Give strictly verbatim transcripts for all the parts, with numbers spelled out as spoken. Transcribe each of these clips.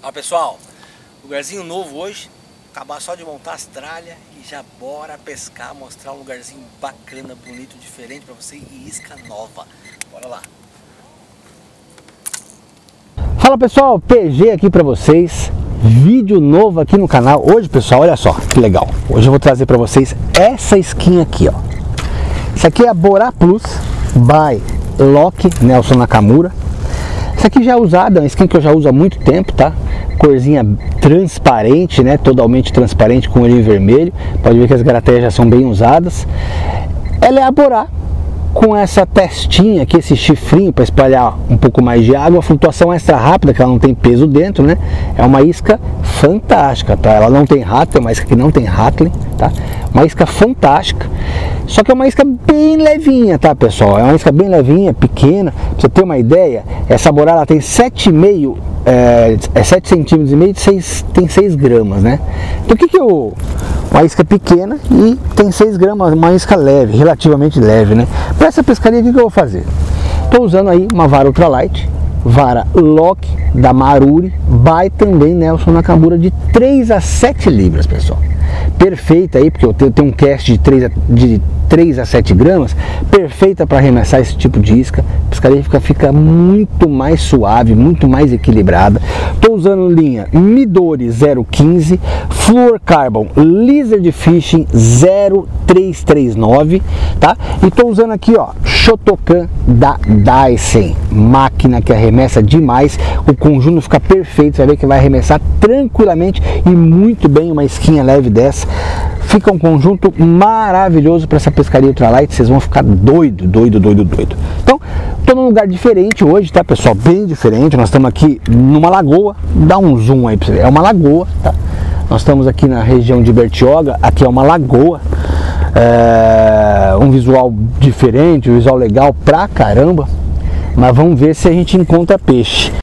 Ó pessoal, lugarzinho novo hoje. Acabar só de montar as tralhas e já bora pescar, mostrar um lugarzinho bacana, bonito, diferente pra você e isca nova. Bora lá. Fala pessoal, P G aqui pra vocês. Vídeo novo aqui no canal. Hoje pessoal, olha só que legal. Hoje eu vou trazer pra vocês essa skin aqui, ó. Isso aqui é a Bora Plus by Loki Nelson Nakamura. Essa aqui já é usada, é uma skin que eu já uso há muito tempo, tá? Corzinha transparente, né? Totalmente transparente com olhinho vermelho. Pode ver que as garatéias já são bem usadas. Ela é a Bora com essa testinha aqui, esse chifrinho para espalhar um pouco mais de água, flutuação extra rápida, que ela não tem peso dentro, né? É uma isca fantástica, tá? Ela não tem rato, é uma isca que não tem rattling, tá? Uma isca fantástica. Só que é uma isca bem levinha, tá, pessoal? É uma isca bem levinha, pequena. Pra você ter uma ideia, essa Bora ela tem sete vírgula cinco é, é sete centímetros e meio, seis, tem seis gramas, né? Então o que que eu... Uma isca pequena e tem seis gramas, uma isca leve, relativamente leve, né? Para essa pescaria, o que que eu vou fazer? Estou usando aí uma vara ultralight, vara Loki da Maruri, by também Nelson Nakamura, de três a sete libras, pessoal. Perfeita aí, porque eu tenho, tenho um cast de três, a, de três a sete gramas, perfeita para arremessar esse tipo de isca. A pescaria fica, fica muito mais suave, muito mais equilibrada. Estou usando linha Midori zero quinze, Fluorocarbon Lizard Fishing zero três três nove, tá? E estou usando aqui, ó, Shotokan da Dyson, máquina que arremessa demais. O conjunto fica perfeito, você vai ver que vai arremessar tranquilamente e muito bem uma isquinha leve dessa. Fica um conjunto maravilhoso para essa pescaria ultralight, vocês vão ficar doido, doido, doido, doido. Então, estou num lugar diferente hoje, tá, pessoal? Bem diferente. Nós estamos aqui numa lagoa. Dá um zoom aí para você ver. É uma lagoa, tá? Nós estamos aqui na região de Bertioga. Aqui é uma lagoa. É um visual diferente, um visual legal pra caramba. Mas vamos ver se a gente encontra peixe.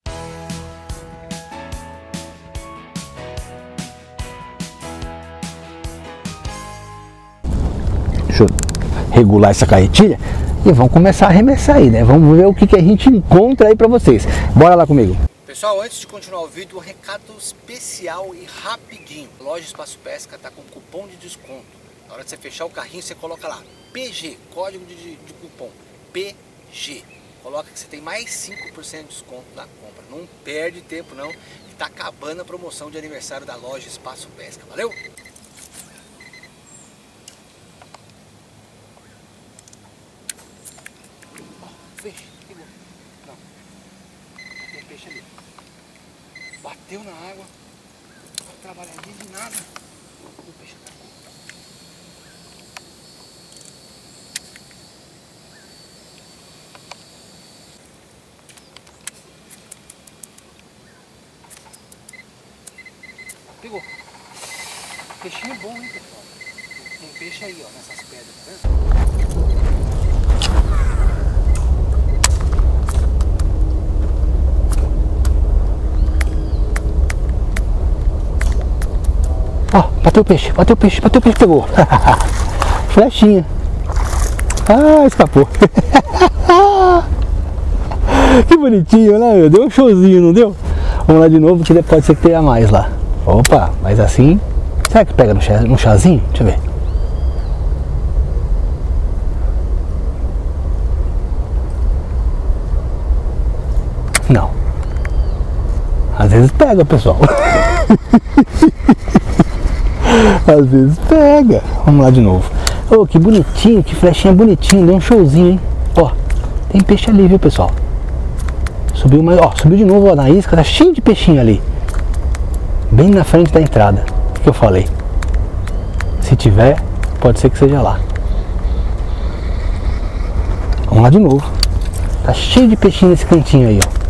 Deixa eu regular essa carretilha e vamos começar a arremessar aí, né? Vamos ver o que, que a gente encontra aí pra vocês. Bora lá comigo. Pessoal, antes de continuar o vídeo, um recado especial e rapidinho. A loja Espaço Pesca tá com cupom de desconto. Na hora de você fechar o carrinho, você coloca lá P G, código de, de cupom P G. Coloca que você tem mais cinco por cento de desconto na compra. Não perde tempo não, que tá acabando a promoção de aniversário da loja Espaço Pesca. Valeu? Peixe, pegou. Não. Tem peixe ali. Bateu na água. Trabalhadinho de nada. O peixe atacou. Pegou. Peixinho bom, hein, pessoal? Tem peixe aí, ó, nessas pedras, tá vendo? Ó, bateu o peixe, bateu o peixe, bateu o peixe, pegou. Flechinha. Ah, escapou. Que bonitinho, né? Deu um showzinho, não deu? Vamos lá de novo, que pode ser que tenha mais lá. Opa, mas assim... Será que pega no, chá, no chazinho? Deixa eu ver. Não. Às vezes pega, pessoal. Às vezes pega. Vamos lá de novo. Oh, que bonitinho, que flechinha bonitinha. Deu um showzinho, hein? Ó, tem peixe ali, viu, pessoal? Subiu mais, ó, subiu de novo, ó, na isca. Tá cheio de peixinho ali. Bem na frente da entrada. O que eu falei? Se tiver, pode ser que seja lá. Vamos lá de novo. Tá cheio de peixinho nesse cantinho aí, ó.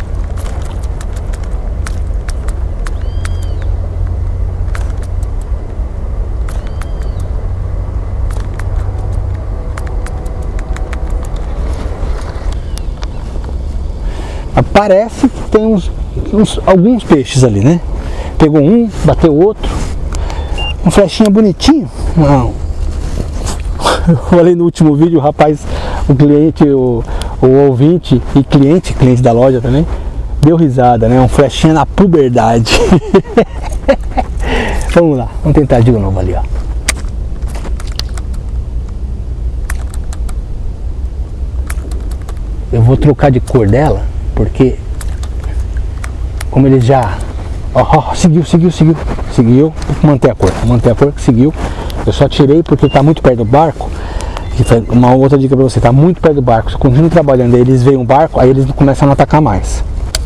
Parece que tem uns, uns, alguns peixes ali, né? Pegou um, bateu outro. Um flechinha bonitinho. Não. Eu falei no último vídeo, o rapaz, o cliente, o, o ouvinte e cliente, cliente da loja também, Deu risada, né? Um flechinha na puberdade. Vamos lá, vamos tentar de novo ali, ó. Eu vou trocar de cor dela, porque como ele já... Ó, ó, seguiu, seguiu, seguiu, seguiu. Vou manter a cor, vou manter a cor que seguiu. Eu só tirei porque tá muito perto do barco. Uma outra dica pra você, tá muito perto do barco. Você continua trabalhando, aí eles veem um barco, aí eles começam a não atacar mais.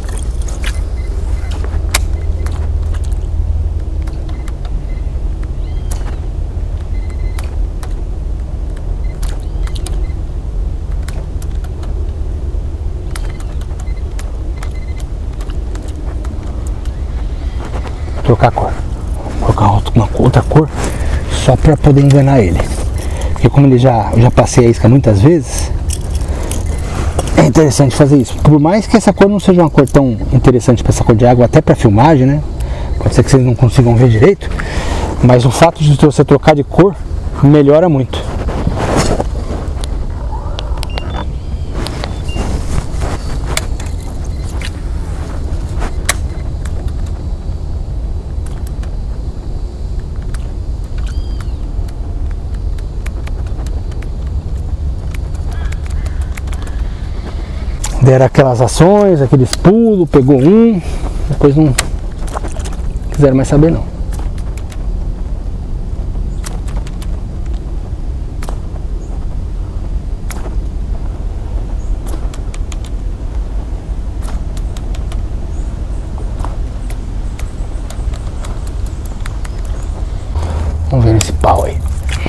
Trocar a cor, vou colocar uma outra cor só para poder enganar ele, porque como ele já, eu já passei a isca muitas vezes, é interessante fazer isso. Por mais que essa cor não seja uma cor tão interessante para essa cor de água, até para filmagem, né? Pode ser que vocês não consigam ver direito, mas o fato de você trocar de cor melhora muito. Deram aquelas ações, aqueles pulos, pegou um, depois não quiseram mais saber não. Vamos ver esse pau aí.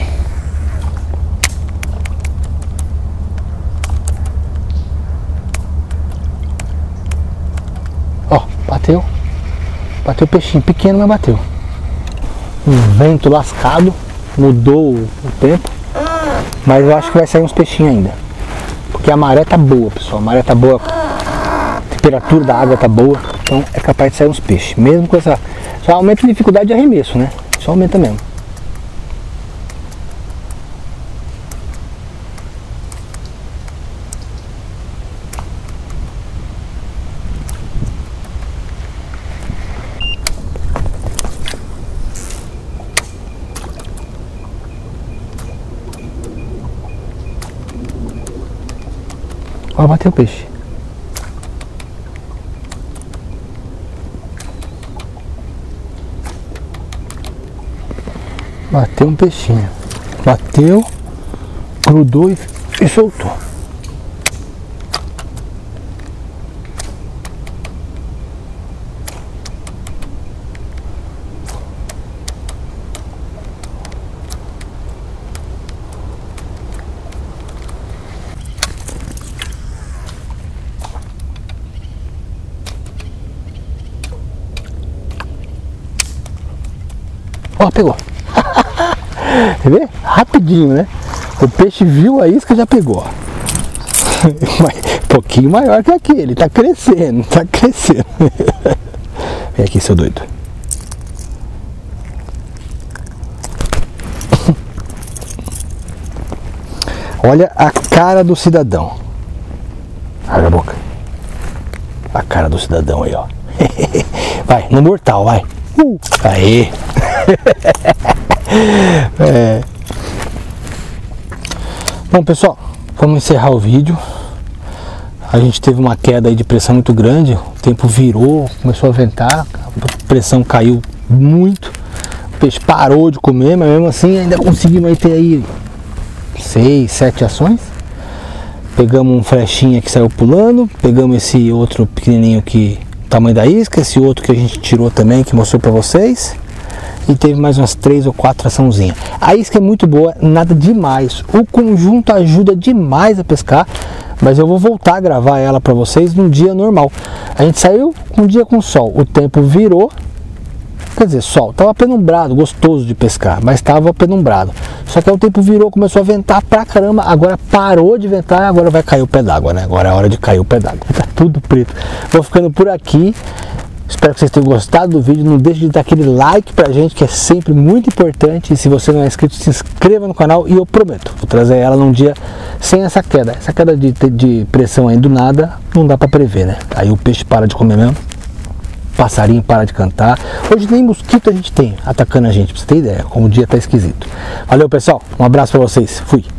Ó, bateu. Bateu peixinho pequeno, mas bateu. Um vento lascado, mudou o tempo. Mas eu acho que vai sair uns peixinhos ainda. Porque a maré tá boa, pessoal. A maré tá boa. A temperatura da água tá boa. Então é capaz de sair uns peixes. Mesmo com essa... Só aumenta a dificuldade de arremesso, né? Só aumenta mesmo. Ó, bateu o peixe. Bateu um peixinho. Bateu, grudou e, e soltou. Ó, pegou. Quer ver? Rapidinho, né? O peixe viu a isca e já pegou. Um pouquinho maior que aquele. Tá crescendo, tá crescendo. Vem aqui, seu doido. Olha a cara do cidadão. Abre a boca. A cara do cidadão aí, ó. Vai, no mortal, vai. Uh, aí. É. Bom, pessoal, vamos encerrar o vídeo. A gente teve uma queda aí de pressão muito grande. O tempo virou, começou a ventar, a pressão caiu muito. O peixe parou de comer, mas mesmo assim ainda conseguimos aí ter aí seis, sete ações. Pegamos um flechinha que saiu pulando, pegamos esse outro pequenininho que tamanho da isca, esse outro que a gente tirou também, que mostrou pra vocês. E teve mais umas três ou quatro açãozinhas. A isca é muito boa, nada demais. O conjunto ajuda demais a pescar. Mas eu vou voltar a gravar ela pra vocês num dia normal. A gente saiu um dia com sol, o tempo virou. Quer dizer, sol, tava penumbrado, gostoso de pescar, mas tava penumbrado. Só que aí o tempo virou, começou a ventar pra caramba. Agora parou de ventar, agora vai cair o pé d'água, né? Agora é a hora de cair o pé d'água. Tá tudo preto. Vou ficando por aqui. Espero que vocês tenham gostado do vídeo. Não deixe de dar aquele like pra gente, que é sempre muito importante. E se você não é inscrito, se inscreva no canal. E eu prometo, vou trazer ela num dia sem essa queda. Essa queda de, de pressão aí do nada, não dá para prever, né? Aí o peixe para de comer mesmo, passarinho para de cantar. Hoje nem mosquito a gente tem atacando a gente, pra você ter ideia, como o dia tá esquisito. Valeu, pessoal, um abraço para vocês, fui!